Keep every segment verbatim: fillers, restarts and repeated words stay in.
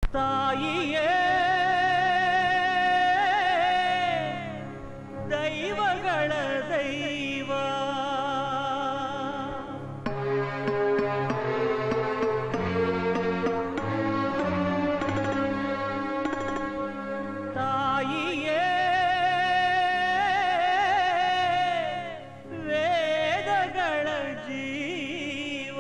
ತಾಯಿಯೇ ದೈವಗಳ ದೈವ, ತಾಯಿಯೇ ವೇದಗಳ ಜೀವ,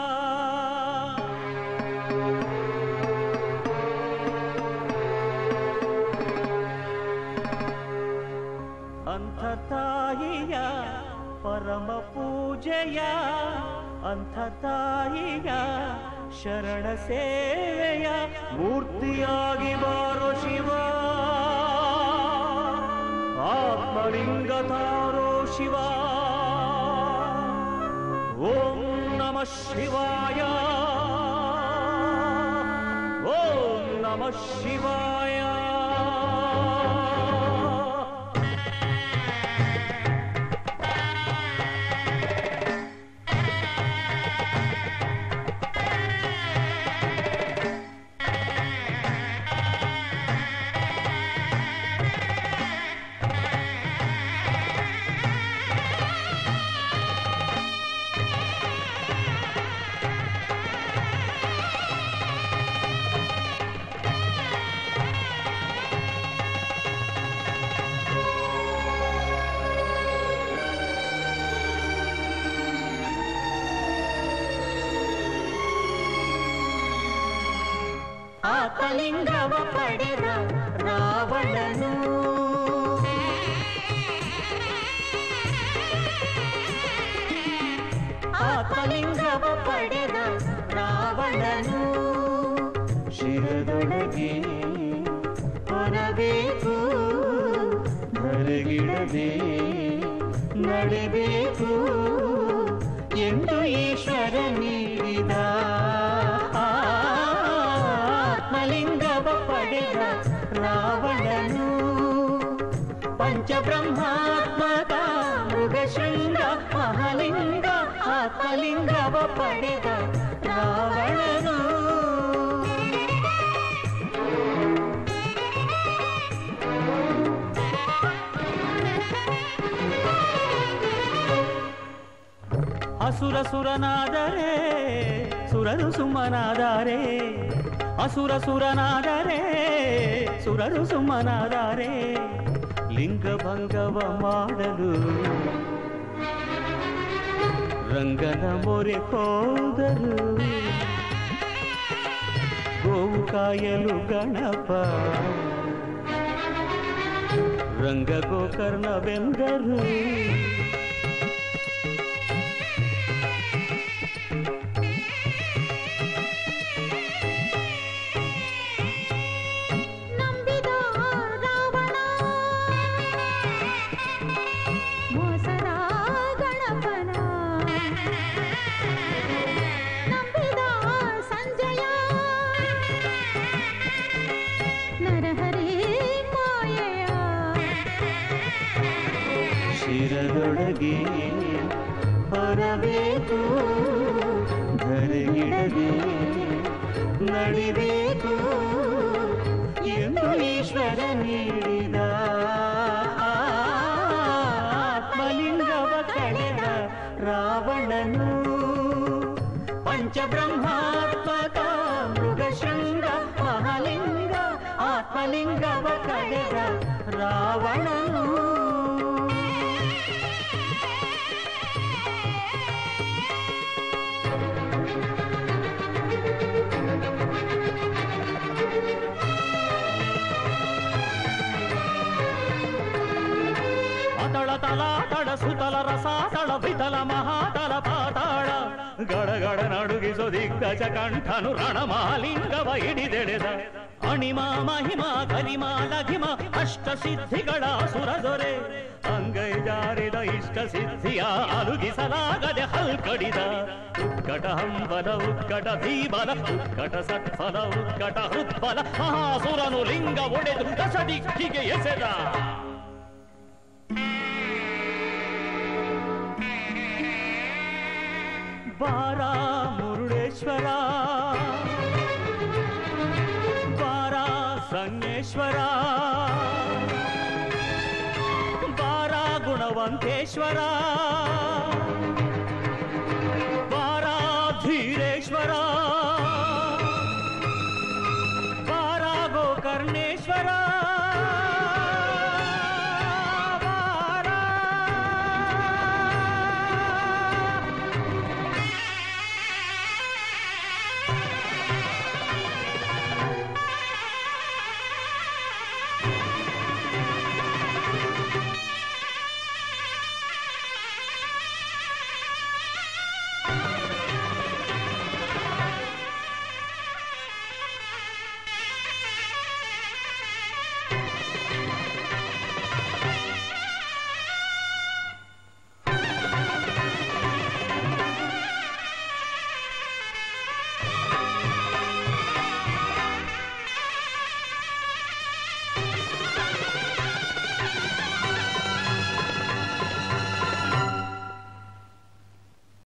ಅಂಥ ತಾಯಿಯ ಪರಮ ಪೂಜೆಯ, ಅಂಥ ತಾಯಿಯ ಶರಣ ಸೇವೆಯ ಮೂರ್ತಿಯಾಗಿ ಬಾರೋ ಶಿವ, ಆತ್ಮಲಿಂಗ ತಾರೋ ಶಿವ. ಓಂ ನಮಃ ಶಿವಾಯ, ಓಂ ನಮಃ ಶಿವಾಯ. ಆತ್ಮಲಿಂಗವ ಪಡೆದ ರಾವಣನು, ಆತ್ಮಲಿಂಗವ ಪಡೆದ ರಾವಣನು, ಶಿರದೊಳಗೆ ಹೊರಬೇಕು ಹೊರಗಿಡದೆ ನಡೆಬೇಕು ಎಂದು ಈಶ್ವರ ನೀಡಿದ. ಆತ್ಮಲಿಂಗವ ಪಡೆದ ರಾವಣನು, ಪಂಚಬ್ರಹ್ಮಾತ್ಮಕ ಮೃಗಶೃಂಗ ಮಹಾಲಿಂಗ, ಆತ್ಮಲಿಂಗವ ಪಡೆದ ರಾವಣನು. ಅಸುರ ಸುರನಾದರೆ ಸುರರು ಸುಮ್ಮನಾದರೆ, ಅಸುರ ಸುರನಾದರೆ ಸುರರು ಸುಮ್ಮನಾದರೆ, ಲಿಂಗಭಂಗವ ಮಾಡಲು ರಂಗನ ಮೊರೆ ಹೋದರು. ಗೋವು ಕಾಯಲು ಗಣಪ ರಂಗ ಗೋಕರ್ಣವೆಂದರು. ಶಿರದೊಳಗೆ ಹೊರಬೇಕು ಧರೆಗಿಡದೆ ನಡಿಬೇಕು ಎಂದು ಈಶ್ವರ ನೀಡಿದ. ಆತ್ಮಲಿಂಗವ ಕಳೆದ ರಾವಣನು, ಪಂಚಬ್ರಹ್ಮಾತ್ಮಕ ಮೃಗಶೃಂಗ ಮಹಾಲಿಂಗ, ಆತ್ಮಲಿಂಗವ ಕಳೆದ ರಾವಣನು. ಅತಳ ತಲಾತಳ ಸುತಲ ರಸಾತಳ ವಿತಲ ಮಹಾತಲ ಪಾತಾಳ, ಗಡಗಡ ನಡುಗಿಸೋ ದಿಗ್ಗಜ ಕಂಠನು ರಣಮಾಲಿಂಗವ ಹಿಡಿದೆಳೆದ. ಅಣಿಮಾ ಮಹಿಮಾ ಕರಿಮಾ ಲಘಿಮ ಅಷ್ಟ ಸಿದ್ಧಿಗಳ ಸುರದೊರೆ, ಅಂಗೈ ಜಾರಿದ ಇಷ್ಟ ಸಿದ್ಧಿಯ ಅಲುಗಿಸಲಾಗದೆ ಹಲ್ಕಡಿದ. ಉತ್ಕಟ ಹಂಬಲ ಉತ್ಕಟ ಭೀಬಲ ಉತ್ಕಟ ಸತ್ಫಲ ಉತ್ಕಟ ಹೃತ್ಫಲ, ಮಹಾಸುರನು ಲಿಂಗ ಒಡೆದು ದಶ ದಿಕ್ಕಿಗೆ ಎಸೆದ. ಬಾರ ಮುರುಡೇಶ್ವರ, ಸಂಗೇಶ್ವರ ಬಾರ ಗುಣವಂತೇಶ್ವರ ಬಾರ ಧೀರೇಶ್ವರ ಬಾರ ಗೋಕರ್ಣೇಶ್ವರ